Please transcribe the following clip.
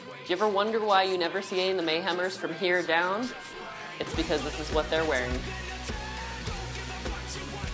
you ever wonder why you never see any of the Mayhemers from here down? It's because this is what they're wearing.